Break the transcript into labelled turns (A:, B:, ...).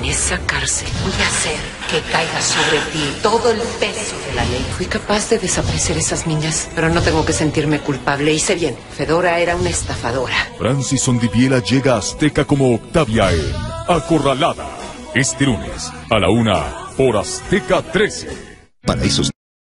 A: esa cárcel voy a hacer que caiga sobre ti todo el peso de la ley. Fui capaz de desaparecer esas niñas, pero no tengo que sentirme culpable. Hice bien. Fedora era una estafadora.
B: Francis Ondiviela llega a Azteca como Octavia en Acorralada. Este lunes a la 1 por Azteca 13.
C: Para esos